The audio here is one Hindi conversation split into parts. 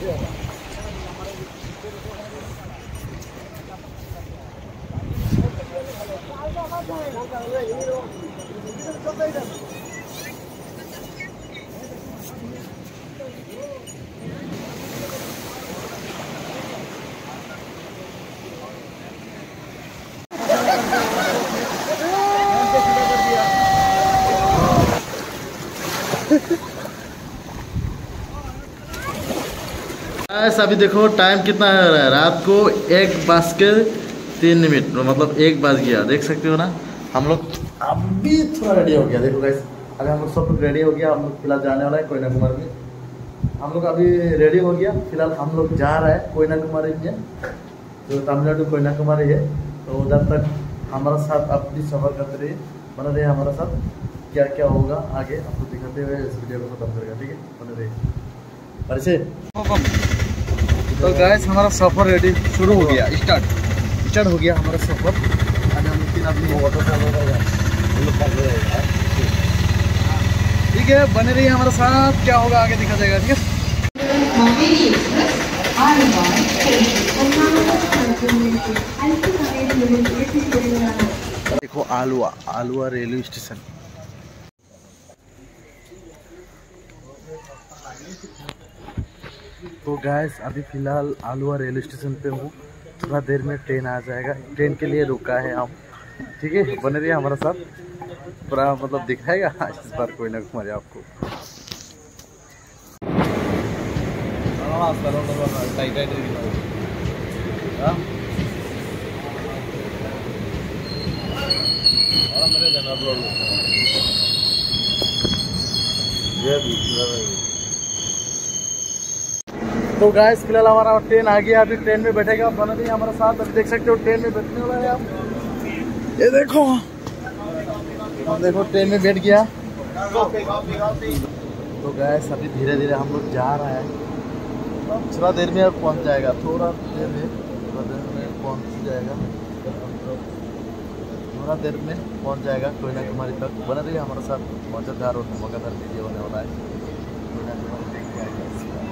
अभी देखो टाइम कितना हो रहा है, रात को 1:03, मतलब 1 बज गया। देख सकते हो ना, हम लोग अभी थोड़ा रेडी हो गया। देखो गाइस, अभी हम लोग सब रेडी हो गया। हम लोग फिलहाल जाने वाला है कोयनाकुमारी में। हम लोग अभी रेडी हो गया। फिलहाल हम लोग जा रहा है कोयनाकुमारी में, जो तमिलनाडु कोयनाकुमारी है। तो उधर तक हमारा साथ अपनी सफर करते रहिए, बना रहे हमारा साथ। क्या क्या होगा आगे आपको दिखाते हुए इस वीडियो को खत्म करेगा, ठीक है? बने रहिए। तो गाइस, हमारा सफर रेडी शुरू हो गया, स्टार्ट हो गया हमारा सफर। आज हम 3 आदमी ठीक है, बने रहिए हमारे साथ। क्या होगा आगे दिखा जाएगा, ठीक है? देखो आलुआ रेलवे स्टेशन। तो गैस, अभी फिलहाल आलुआ रेलवे स्टेशन पे हूँ। थोड़ा देर में ट्रेन आ जाएगा, ट्रेन के लिए रुका है हम, ठीक है? बने रहिए हमारे साथ, पूरा मतलब दिखाएगा इस बार कोयनाकुमारी आपको। तो गाइस, फिलहाल हमारा ट्रेन आ गया। अभी ट्रेन में बैठेगा, बना रही हमारे साथ। अभी देख सकते हो ट्रेन में बैठने वाला है आप। ये देखो, हम देखो ट्रेन में बैठ गया। तो गाइस, अभी धीरे धीरे हम लोग जा रहा है। थोड़ा देर में अब पहुंच जाएगा, थोड़ा देर में पहुंच जाएगा, थोड़ा देर में पहुंच जाएगा कोयनाकुमारी तक। बना रही हमारे साथ, मजेदार और धमाकेदार वीडियो होने वाला है। कोयनाकुमारी देख के आएगा।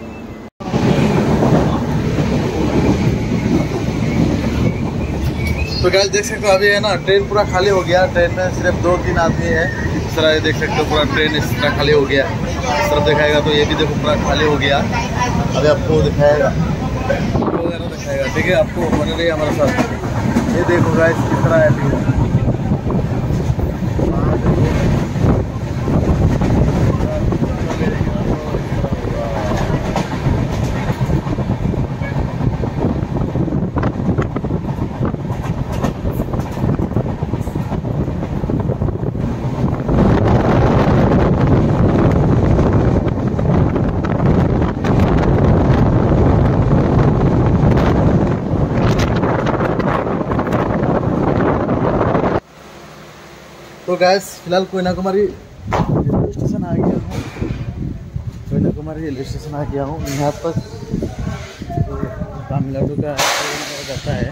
तो गाइस, देख सकते हो अभी है ना, ट्रेन पूरा खाली हो गया। ट्रेन में सिर्फ 2-3 आदमी है। इस तरह ये देख सकते हो, पूरा ट्रेन इस तरह खाली हो गया। इस तरफ दिखाएगा तो ये भी देखो पूरा खाली हो गया। अभी आपको दिखाएगा, ठीक है? आपको बने रहिए हमारे साथ। ये देखो गाइस, किस तरह है। तो गैस, फिलहाल कोयनाकुमारी रेलवे स्टेशन आ गया हूँ। कोयनाकुमारी रेलवे स्टेशन आ गया हूँ। यहाँ पर तमिलनाडु का ट्रेन जाता है।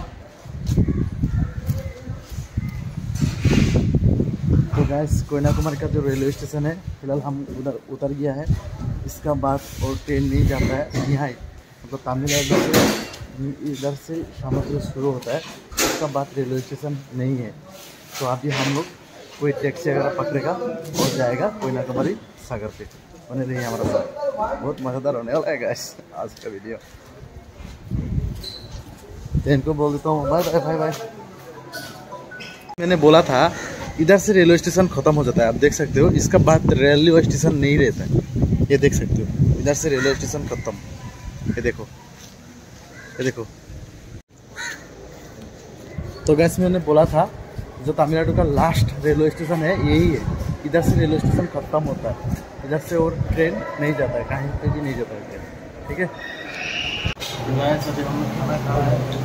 तो गैस, कोयनाकुमारी का जो रेलवे स्टेशन है, फिलहाल हम उधर उतर गया है। इसका बाद और ट्रेन नहीं जाता है यहाँ, मतलब तमिलनाडु से इधर से समुद्र शुरू होता है। इसका बाद रेलवे स्टेशन नहीं है। तो अभी हम लोग कोई टैक्सी वगैरह पकड़ेगा और जाएगा कोयनाकुमारी सागर पे। बने रहिए हमारे साथ, बहुत मज़ेदार होने वाला है गाइस आज का वीडियो। तो इनको बोल देता हूँ बाय बाय बाय बाय। मैंने बोला था इधर से रेलवे स्टेशन ख़त्म हो जाता है, आप देख सकते हो। इसका बाद रेलवे स्टेशन नहीं रहता है, ये देख सकते हो। इधर से रेलवे स्टेशन ख़त्म, ये देखो, ये देखो। तो गैस, मैंने बोला था जो तमिलनाडु का लास्ट रेलवे स्टेशन है यही है। इधर से रेलवे स्टेशन खत्म होता है, इधर से और ट्रेन नहीं जाता है, कहीं पे भी नहीं जाता है ट्रेन, ठीक है? अभी हम लोग खाना खा रहे हैं,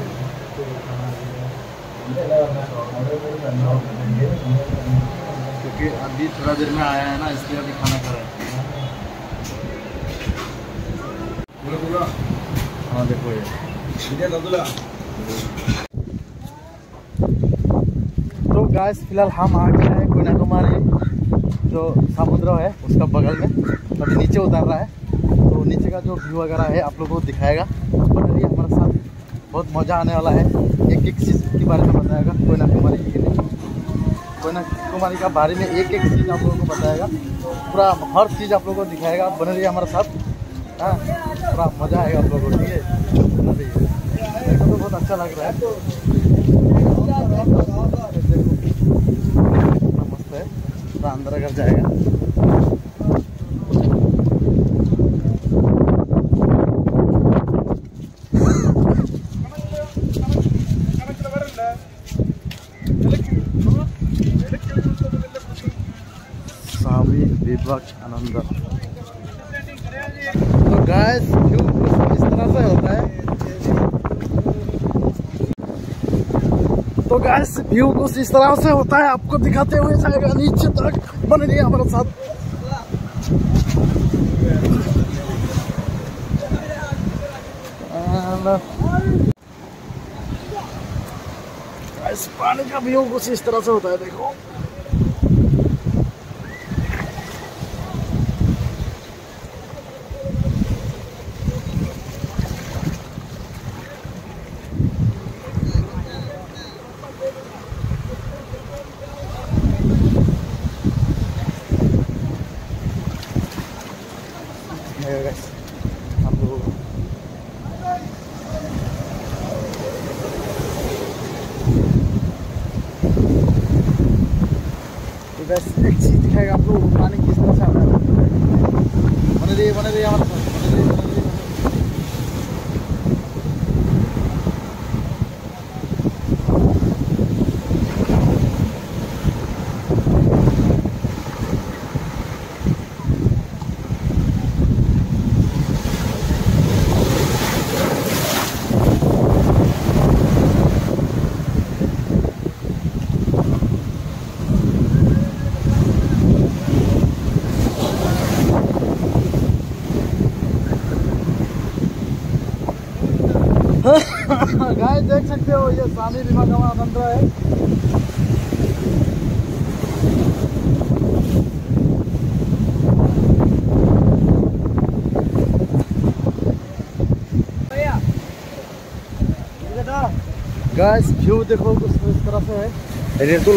क्योंकि अभी थोड़ा देर में आया है ना, इसलिए अभी खाना खा रहे हैं। हाँ देखो ये। तो गाइस, फिलहाल हम आ गए हैं कोयनाकुमारी जो समुद्र है उसका बगल में। अभी नीचे उतर रहा है, तो नीचे का जो व्यू वगैरह है आप लोगों को दिखाएगा। बने रहिए हमारे साथ, बहुत मज़ा आने वाला है। एक एक चीज़ के बारे में बताएगा कन्याकुमारी के बारे में, एक एक चीज़ आप लोगों को बताएगा, पूरा हर चीज़ आप लोगों को दिखाएगा। बने रहिए हमारे साथ, हाँ पूरा मज़ा आएगा आप लोगों को, ठीक है। बने रहिए, तो बहुत अच्छा लग रहा है, मस्त है, पूरा अंदर अगर जाएगा। स्वामी विवेकानंद। तो गाइस व्यू इस तरह से होता है। तो गाइस व्यू कुछ इस तरह से होता है, आपको दिखाते हुए जाएगा नीचे तक। बने रहिए हमारे साथ। गाइस पानी का व्यू कुछ इस तरह से होता है, देखो। बस एक चीज दिखाएगा आप लोग, पानी किस तरह से आता है। बने रहिए हमारे साथ, बने रहिए। गाइस देख सकते हो, ये स्वामी विवेकानंद है। गाइस व्यू देखो कुछ इस तरह से है। रेतुल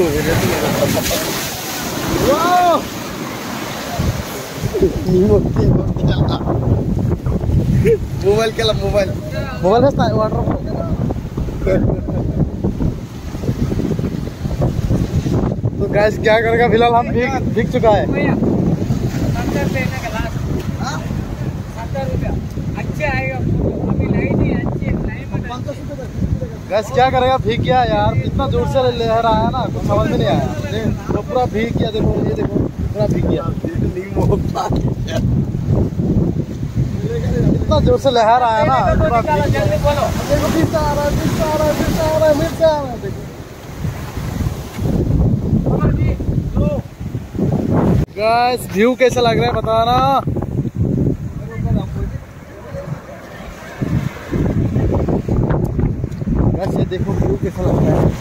मोबाइल के मोबाइल है वाटर। तो गैस क्या करेगा, फिलहाल हम भीग चुका है। गैस क्या करेगा, भीग गया यार, इतना जोर से लहर आया ना, कुछ समझ में नहीं आया। तो पूरा भीग गया, देखो ये देखो पूरा भीग गया, इतना जोर से लहर आया ना, पूरा भीग गया। देखो फिर से आ रहा है, फिर से आ रहा है, फिर से आ रहा है, फिर से आ रहा है। देखो गाइस व्यू कैसा लग रहा है बताना। गाइस ये देखो व्यू कैसा लग रहा है।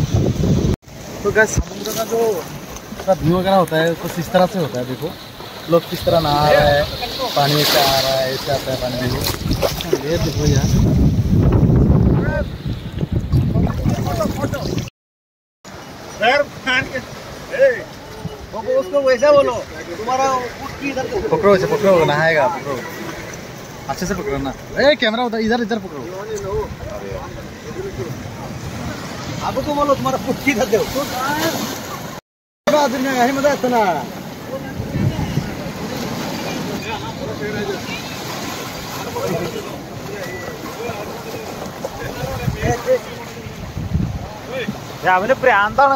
तो गैस समुद्र का जो व्यू वगैरह होता है कुछ इस तरह से होता है। देखो लोग किस तरह नहा रहा है, पानी ऐसे आ रहा है, ऐसे आता है पानी देखो। ये देखो यार, उसको वैसा बोलो, तुम्हारा पकड़ो इसे, पकड़ो, नहाएगा, पकड़ो अच्छे से पकड़ो ना। ए कैमरा उधर, इधर इधर पकड़ो। आपको तो बोलो तुम्हारा पुटकी कर दो। यही मजा आता ना। അവന് പ്രാന്താണ്.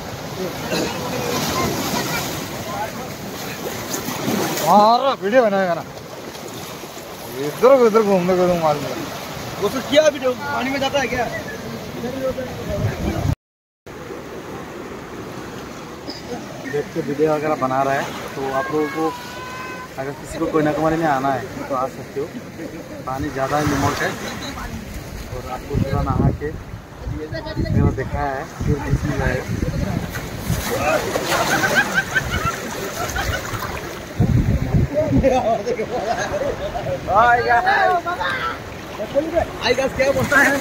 वीडियो बनाएगा ना, इधर उधर घूमने को मालूम है। वो तो क्या वीडियो पानी में जाता है क्या? देख के वीडियो वगैरह बना रहा है, तो आप लोगों को अगर किसी को कन्याकुमारी में आना है तो आ सकते हो। पानी ज़्यादा लिमिट है और आपको पूरा नहा के मैंने देखा है, फिर बीच में जाएगा। आई गाइस क्या बोलता है?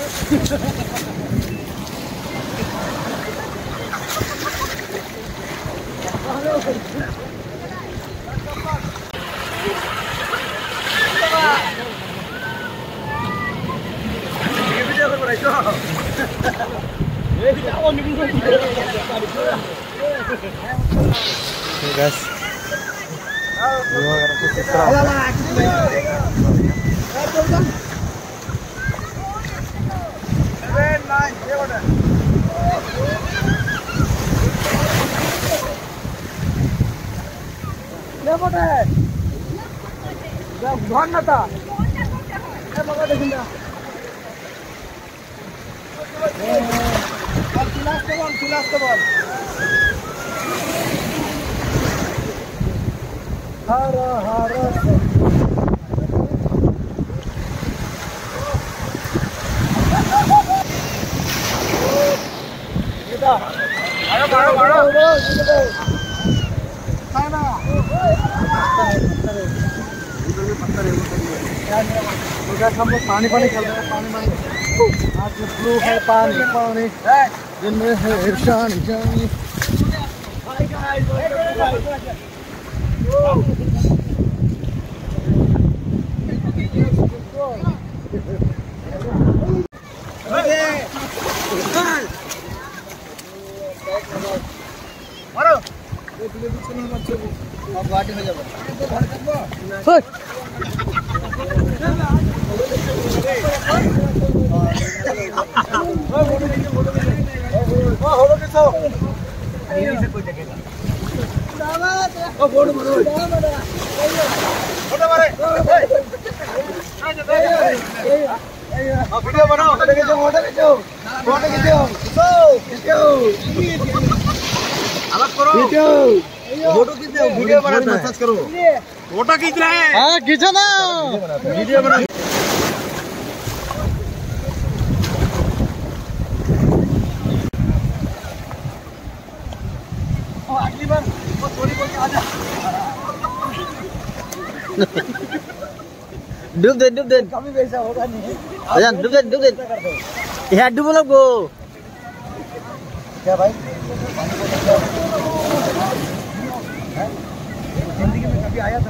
हम लोग पानी पानी चल रहे हैं, पानी पानी आज ब्लू है, पानी पानी जिनमें है इरशान जानी। घाटी में जाओ। वीडियो बनाओ, फोटो खींचो, फोटो खींचो, फोटो खींचो, खींचो, अलग करो, खींचो, फोटो खींचो, वीडियो बनाना है, सर्च करो, फोटो खींच रहे हैं, हाँ खींचो ना, वीडियो बना। अगली बार वो थोड़ी बोल के आजा। डूब दे कभी वैसा होगा नहीं। अजान डूब दे यार, डूबो लोग को क्या भाई जिंदगी में कभी आया था?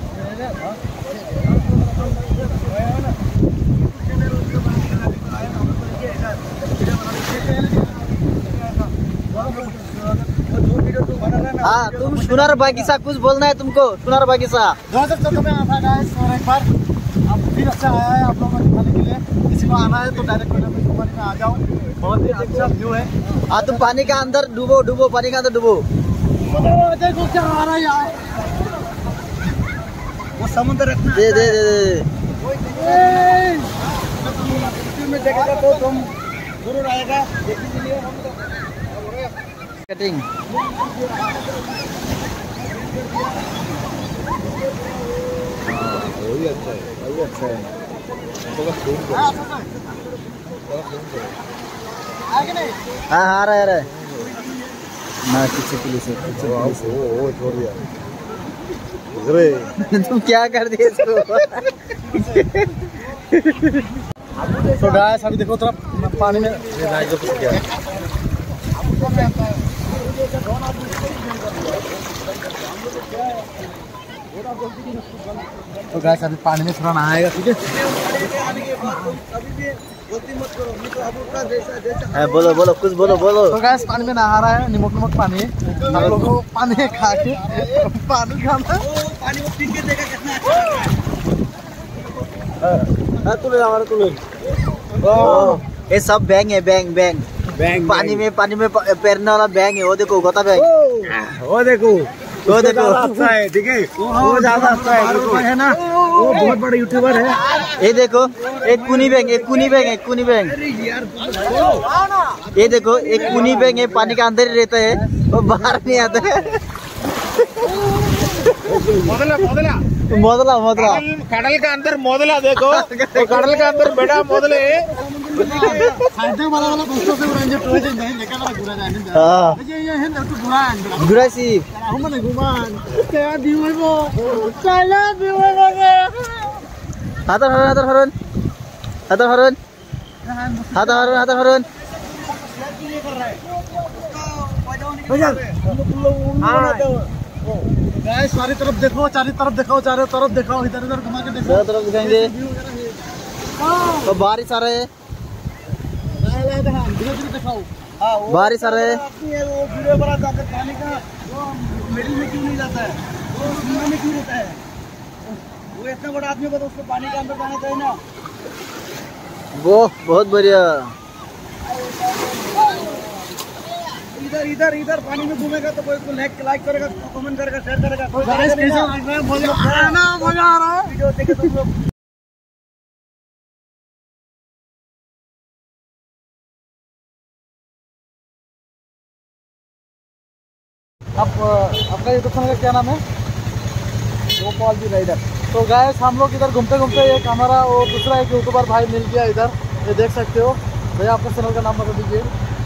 हाँ, तुम सुनार बागीचा कुछ बोलना है तुमको, सुनार बागीचा 2014 में आता गाइस, और एक बार अब फिर अच्छा आया है आप लोगों को दिखाने के लिए। किसी को आना है तो डायरेक्ट कन्याकुमारी में आ जाओ, बहुत ही अच्छा व्यू है। हाँ, तुम पानी का अंदर डूबो, पानी का अंदर डूबो। देखो क्या आ रहा है यार, वो समुद्र रखना दे में देखेगा तो तुम जरूर आएगा देखने के लिए। कटिंग वही अच्छा है, वही अच्छा है। हाँ आ रहा है ना, पीछे पुलिस है, वो छोड़ दिया। तुम क्या कर दिए इसको? तो गाइस अभी देखो थोड़ा पानी में क्या है। तो गाइस अभी पानी में थोड़ा नहाएगा, ठीक है। बोलो बोलो कुछ बोलो बोलो। तो गाइस पानी में नहा रहा है, नमक नमक पानी है। हम लोग को पानी खा के पानी खाना पानी में पी के देखा कितना ये सब बैंग है, बैंग बैंग बैंग पानी में तैरने वाला बैंग है। वो देखो गोता बैंग, वो देखो वो देखो अच्छा है, ठीक है, वो ज्यादा अच्छा है ना, वो बहुत बड़ा यूट्यूबर है। ये देखो एक कुनी बैंग, एक कुनी बैंग, एक कुनी बैंग। ये देखो एक कुनी बैंग है, पानी के अंदर ही रहता है, वो बाहर नहीं आता है। मोदला मोदला कडल का अंदर मोदला देखो, कडल का अंदर बड़ा मोदले गुरासी हातर हरुन सारी तरफ देखो, चारों तरफ दिखाओ, चारों तरफ दिखाओ, इधर उधर घुमा के देखो। चारों तरफ दिखाएंगे। तो बारिश आ रहा है, दिखाओ। बारिश आ रहा है। पानी का वो मिडिल में क्यों नहीं जाता है, वो सीमा में क्यों रहता है? वो इतना बड़ा आदमी को तो उसको पानी के अंदर जाना चाहिए ना। वो बहुत बढ़िया। इधर पानी में घूमेगा तो कोई उसको लाइक करेगा, कमेंट करेगा, शेयर करेगा। मजा आ रहा है। वीडियो देखे तुम लोग। आपका यूट्यूब चैनल का क्या नाम है? गोपाल जी राइडर। तो गाइस हम लोग इधर घूमते घूमते एक हमारा और दूसरा एक यूट्यूबर भाई मिल गया इधर, ये देख सकते हो। भैया आपका चैनल का नाम बता दीजिए।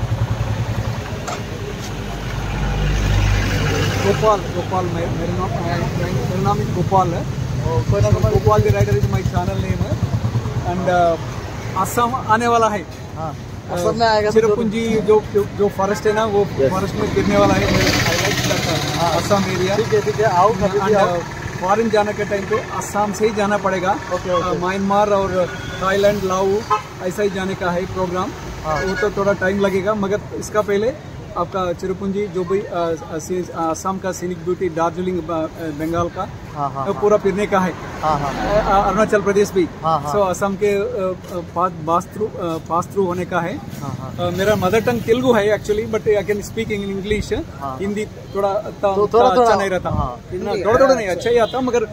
गोपाल मेरा नाम इज गोपाल है। Gopal the rider is my channel name है। एंड असम आने वाला है। हाँ असम में आएगा। चिरपुंजी जो फॉरेस्ट है ना, वो फॉरेस्ट में गिरने वाला है। असम एरिया। ठीक है आओ। फॉरेन जाने के टाइम पे असम से ही जाना पड़ेगा। म्यांमार और थाईलैंड, लाओ ऐसा ही जाने का है प्रोग्राम। वो तो थोड़ा टाइम लगेगा, मगर इसका पहले आपका चिरपुंजी जो भी असम का सीनिक ब्यूटी, दार्जिलिंग बंगाल का पूरा फिरने का है। अरुणाचल प्रदेश भी। सो असम के पास थ्रू होने का है। मेरा मदर टंग तेलुगु है actually, but I can speak in English. Hindi थोड़ा अच्छा नहीं रहता, थोड़ा नहीं अच्छा ही आता, मगर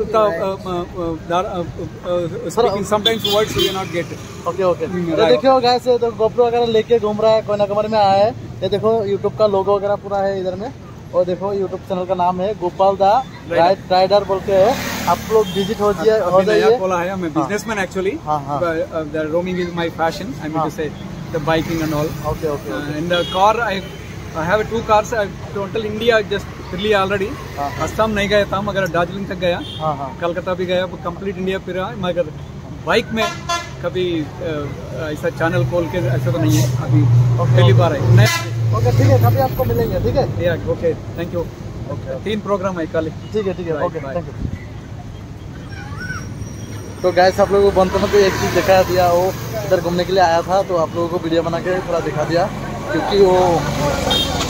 speaking sometimes words you cannot get. Okay तो देखियो गाइस, तो गोप्रो वगैरह लेके घूम रहा है, कन्याकुमारी में आया है। ये देखो यूट्यूब का लोगो वगैरह पूरा है इधर में। और देखो यूट्यूब चैनल का नाम है गोपाल दा राइडर बोल के है। आप लोग विजिट हो जाइए। खोला है, मैं businessman actually. Roaming is my passion, I mean to say the biking and all. Okay in the car I have 2 cars. Total India just फिर लिया ऑलरेडी। असम नहीं गया था, मगर दार्जिलिंग तक गया। कलकत्ता भी गया, कंप्लीट इंडिया फिरा। मगर बाइक में कभी ऐसा चैनल खोल के ऐसा तो नहीं है अभी, पहली बार है। ओके ठीक है, कभी आपको मिलेंगे। ठीक है ओके, थैंक यू। 3 प्रोग्राम है कल। ठीक है ओके थैंक यू। तो गाइस आप लोगों को बनते एक चीज़ दिखा दिया, वो इधर घूमने के लिए आया था, तो आप लोगों को वीडियो बना के पूरा दिखा दिया, क्योंकि वो